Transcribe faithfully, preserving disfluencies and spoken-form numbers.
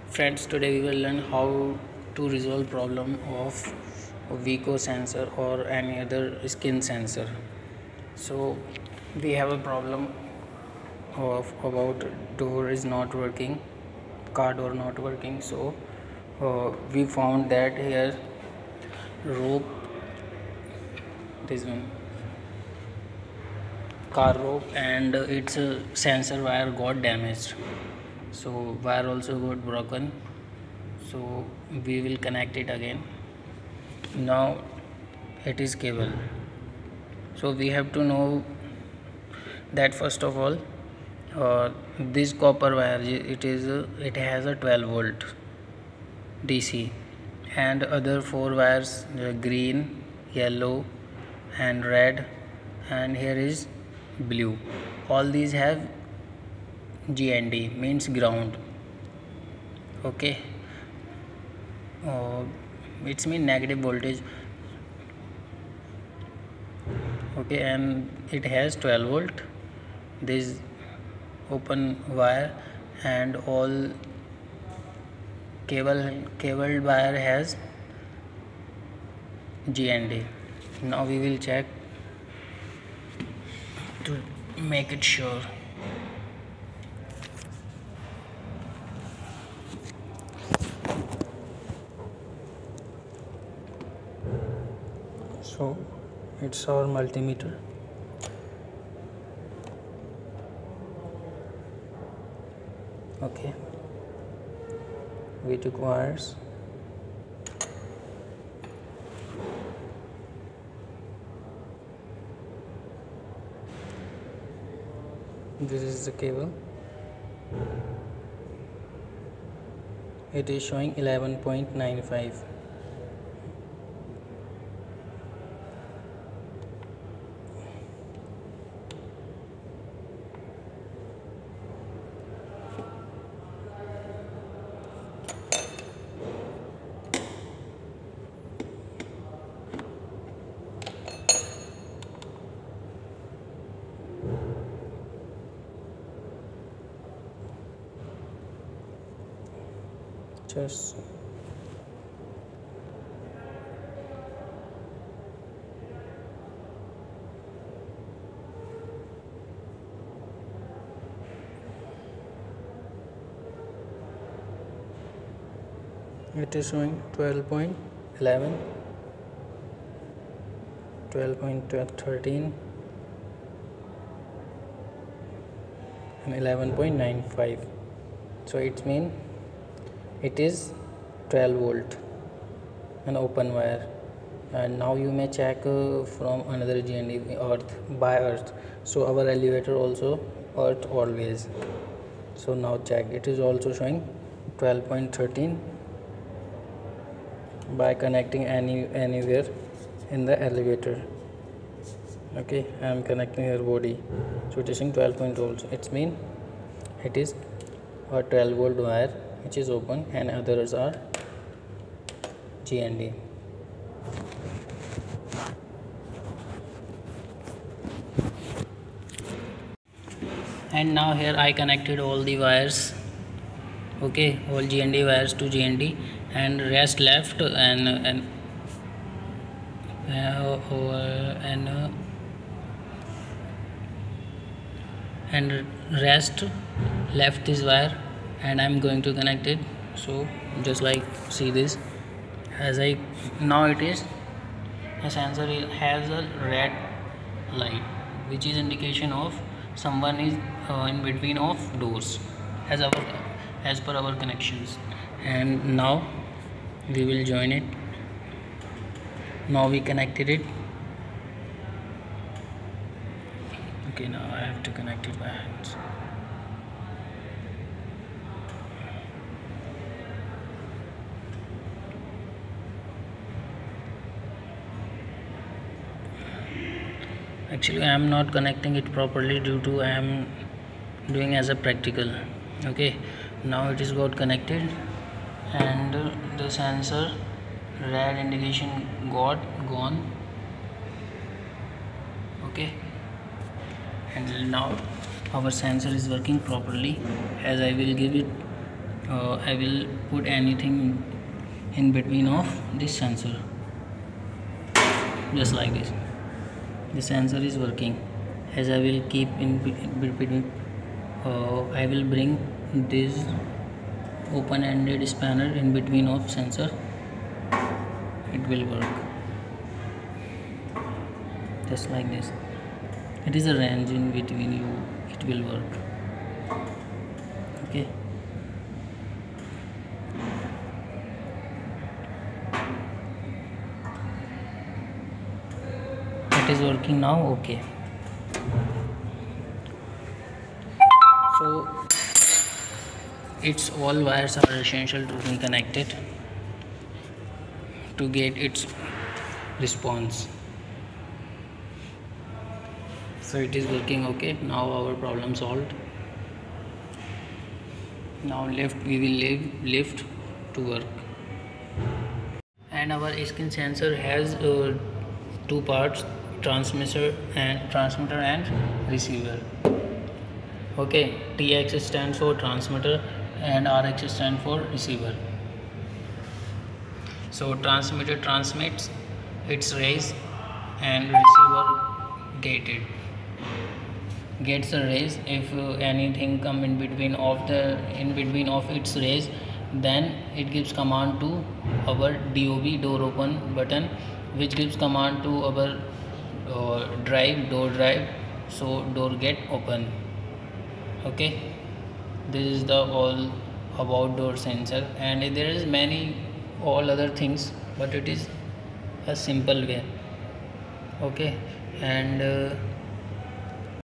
Friends, today we will learn how to resolve problem of Vico sensor or any other skin sensor. So we have a problem of about door is not working, car door not working. So uh, we found that here rope, this one car rope and its uh, sensor wire got damaged. So wire also got broken, so we will connect it again. Now it is cable, so we have to know that first of all uh, this copper wire, it is uh, it has a twelve volt D C, and other four wires, uh, green, yellow and red, and here is blue, all these have G N D, means ground. Okay, uh, it's mean negative voltage. Okay, and it has twelve volt, this open wire, and all cable cable wire has G N D. Now we will check to make it sure. So it's our multimeter. Okay, we took wires. This is the cable. It is showing eleven point nine five. Just it is showing twelve point eleven, twelve point thirteen and eleven point nine five. So it means it is twelve volt, an open wire. And now you may check uh, from another G N D, earth, by earth. So our elevator also earth always. So now check, it is also showing twelve point thirteen by connecting any anywhere in the elevator. Okay, I am connecting here body, so it is showing twelve point also. It means it is a twelve volt wire which is open, and others are G N D. And now here I connected all the wires. Okay, all G N D wires to G N D, and rest left, and and uh, and uh, and rest left this wire, and I'm going to connect it. So just like see this, as I now it is the sensor has a red light, which is indication of someone is uh, in between of doors, as our as per our connections. And now we will join it. Now we connected it. Okay, now I have to connect it by hands. Actually I am not connecting it properly due to I am doing as a practical. Okay, now it is got connected, and uh, the sensor red indication got gone. Okay, and now our sensor is working properly, as I will give it uh, I will put anything in between of this sensor, just like this. The sensor is working. As I will keep in between, uh, I will bring this open-ended spanner in between of sensor. It will work just like this. It is a range in between you. It will work. Okay. It is working now. Okay. So its all wires are essential to be connected to get its response. So it is working okay. Now our problem solved. Now left we will leave lift to work. And our skin sensor has uh, two parts, transmitter and transmitter and receiver. Okay, T X stands for transmitter and R X stands for receiver. So transmitter transmits its rays and receiver get it gets the rays. If uh, anything come in between of the in between of its rays, then it gives command to our D O B, door open button, which gives command to our uh, drive door drive, so door get open. Okay, this is the all about door sensor, and there is many all other things, but it is a simple way. Okay, and uh,